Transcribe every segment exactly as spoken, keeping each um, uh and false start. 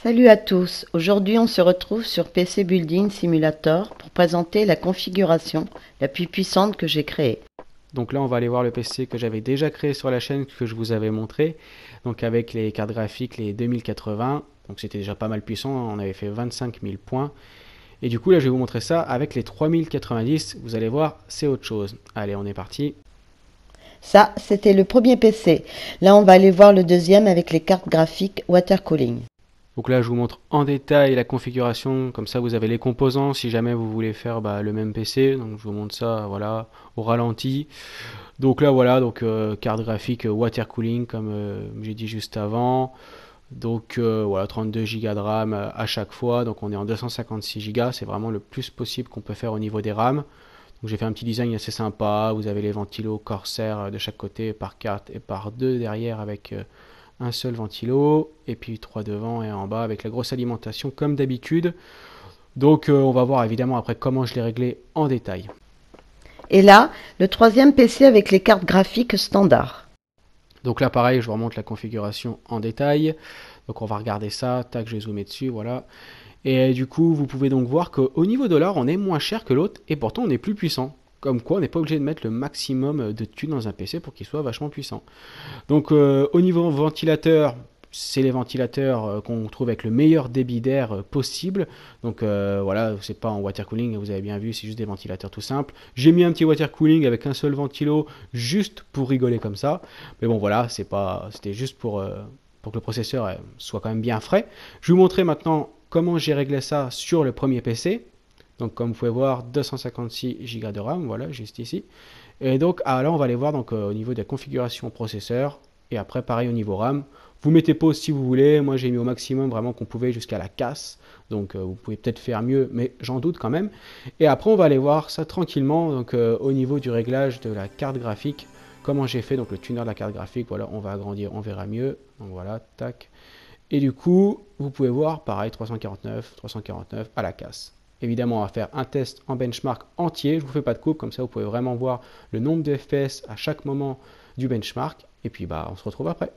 Salut à tous, aujourd'hui on se retrouve sur P C Building Simulator pour présenter la configuration la plus puissante que j'ai créée. Donc là, on va aller voir le P C que j'avais déjà créé sur la chaîne, que je vous avais montré. Donc avec les cartes graphiques, les deux mille quatre-vingts. Donc c'était déjà pas mal puissant, on avait fait vingt-cinq mille points. Et du coup, là, je vais vous montrer ça avec les trois mille quatre-vingt-dix. Vous allez voir, c'est autre chose. Allez, on est parti. Ça, c'était le premier P C. Là, on va aller voir le deuxième avec les cartes graphiques water cooling. Donc là, je vous montre en détail la configuration. Comme ça, vous avez les composants si jamais vous voulez faire bah, le même P C. Donc je vous montre ça, voilà, au ralenti. Donc là, voilà, donc euh, carte graphique euh, water cooling, comme euh, j'ai dit juste avant. Donc euh, voilà, trente-deux gigas de RAM euh, à chaque fois, donc on est en deux cent cinquante-six gigas, c'est vraiment le plus possible qu'on peut faire au niveau des RAM. Donc j'ai fait un petit design assez sympa, vous avez les ventilos Corsair euh, de chaque côté par quatre et par deux derrière avec euh, un seul ventilo, et puis trois devant et en bas avec la grosse alimentation comme d'habitude. Donc euh, on va voir évidemment après comment je l'ai réglé en détail. Et là, le troisième P C avec les cartes graphiques standard. Donc là pareil, je vous remonte la configuration en détail. Donc on va regarder ça, tac, je vais zoomer dessus, voilà. Et du coup, vous pouvez donc voir qu'au niveau dollar, on est moins cher que l'autre et pourtant on est plus puissant. Comme quoi, on n'est pas obligé de mettre le maximum de thunes dans un P C pour qu'il soit vachement puissant. Donc euh, au niveau ventilateur, c'est les ventilateurs euh, qu'on trouve avec le meilleur débit d'air euh, possible. Donc euh, voilà, c'est pas en water cooling, vous avez bien vu, c'est juste des ventilateurs tout simples. J'ai mis un petit water cooling avec un seul ventilo, juste pour rigoler comme ça. Mais bon voilà, c'est pas, c'était juste pour, euh, pour que le processeur euh, soit quand même bien frais. Je vais vous montrer maintenant comment j'ai réglé ça sur le premier P C. Donc comme vous pouvez voir, deux cent cinquante-six gigas de RAM, voilà, juste ici. Et donc ah, là, on va aller voir donc, euh, au niveau de la configuration processeur. Et après, pareil au niveau RAM. Vous mettez pause si vous voulez. Moi, j'ai mis au maximum vraiment qu'on pouvait jusqu'à la casse. Donc, euh, vous pouvez peut-être faire mieux, mais j'en doute quand même. Et après, on va aller voir ça tranquillement. Donc, euh, au niveau du réglage de la carte graphique, comment j'ai fait. Donc, le tuner de la carte graphique, voilà, on va agrandir, on verra mieux. Donc, voilà, tac. Et du coup, vous pouvez voir, pareil, trois cent quarante-neuf, trois cent quarante-neuf à la casse. Évidemment, on va faire un test en benchmark entier. Je ne vous fais pas de coupe, comme ça vous pouvez vraiment voir le nombre de F P S à chaque moment du benchmark. Et puis, bah, on se retrouve après.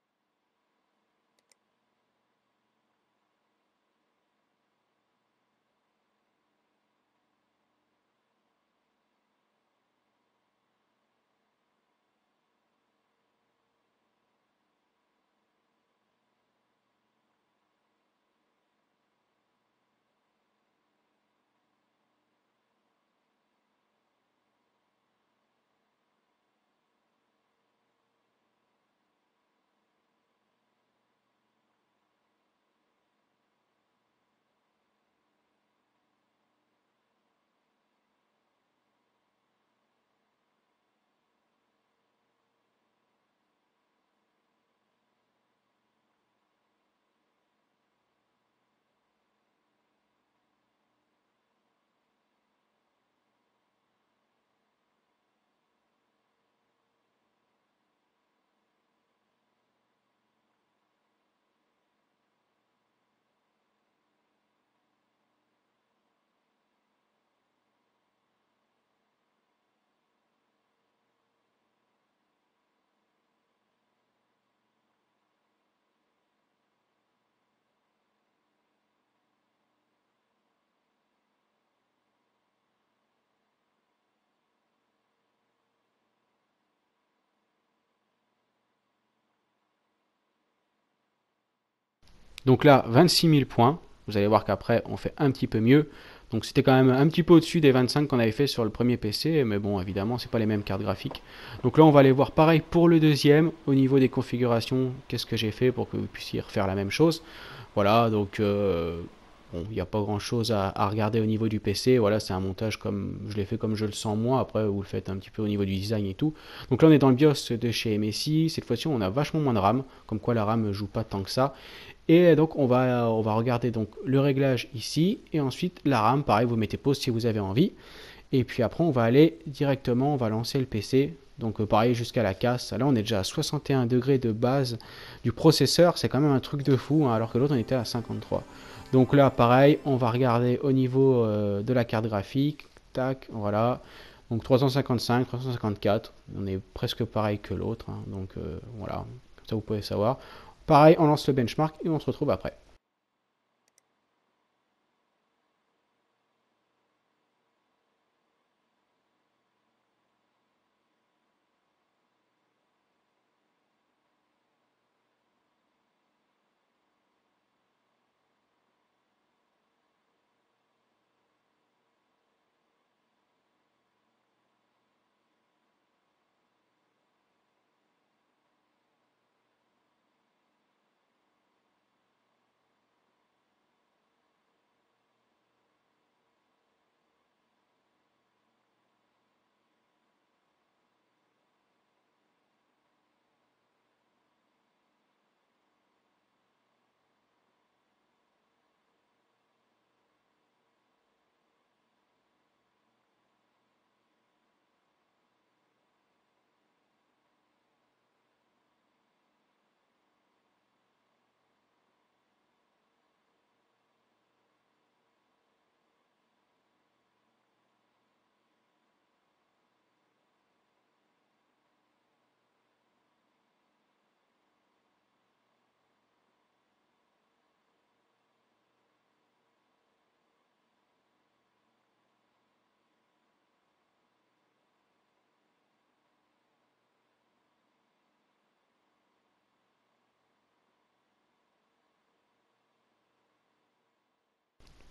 Donc là, vingt-six mille points. Vous allez voir qu'après, on fait un petit peu mieux. Donc c'était quand même un petit peu au-dessus des vingt-cinq qu'on avait fait sur le premier P C, mais bon, évidemment, c'est pas les mêmes cartes graphiques. Donc là, on va aller voir pareil pour le deuxième, au niveau des configurations, qu'est-ce que j'ai fait pour que vous puissiez refaire la même chose. Voilà, donc euh, bon, il n'y a pas grand-chose à, à regarder au niveau du P C. Voilà, c'est un montage comme je l'ai fait comme je le sens moi. Après, vous le faites un petit peu au niveau du design et tout. Donc là, on est dans le BIOS de chez M S I. Cette fois-ci, on a vachement moins de RAM, comme quoi la RAM ne joue pas tant que ça. Et donc on va, on va regarder donc le réglage ici et ensuite la RAM, pareil, vous mettez pause si vous avez envie. Et puis après on va aller directement, on va lancer le P C. Donc euh, pareil jusqu'à la casse. Là on est déjà à soixante et un degrés de base du processeur, c'est quand même un truc de fou, hein, alors que l'autre on était à cinquante-trois. Donc là pareil, on va regarder au niveau euh, de la carte graphique. Tac, voilà. Donc trois cent cinquante-cinq, trois cent cinquante-quatre, on est presque pareil que l'autre. Hein, donc euh, voilà, comme ça vous pouvez savoir. Pareil, on lance le benchmark et on se retrouve après.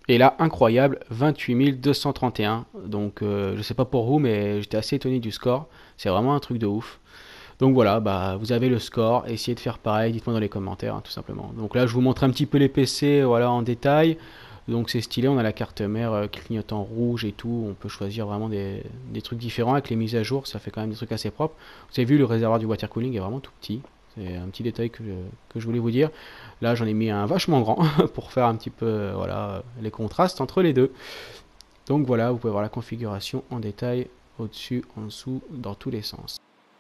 Et là, incroyable, vingt-huit mille deux cent trente et un. Donc, euh, je sais pas pour vous, mais j'étais assez étonné du score. C'est vraiment un truc de ouf. Donc voilà, bah, vous avez le score. Essayez de faire pareil, dites-moi dans les commentaires, hein, tout simplement. Donc là, je vous montre un petit peu les P C, voilà, en détail. Donc c'est stylé, on a la carte mère euh, qui clignote en rouge et tout. On peut choisir vraiment des, des trucs différents avec les mises à jour. Ça fait quand même des trucs assez propres. Vous avez vu, le réservoir du water cooling est vraiment tout petit. C'est un petit détail que, que je voulais vous dire. Là, j'en ai mis un vachement grand pour faire un petit peu euh, voilà, les contrastes entre les deux. Donc voilà, vous pouvez voir la configuration en détail, au-dessus, en dessous, dans tous les sens.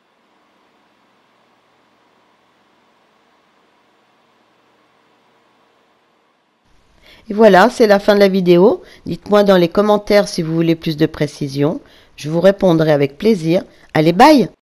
Et voilà, c'est la fin de la vidéo. Dites-moi dans les commentaires si vous voulez plus de précision. Je vous répondrai avec plaisir. Allez, bye!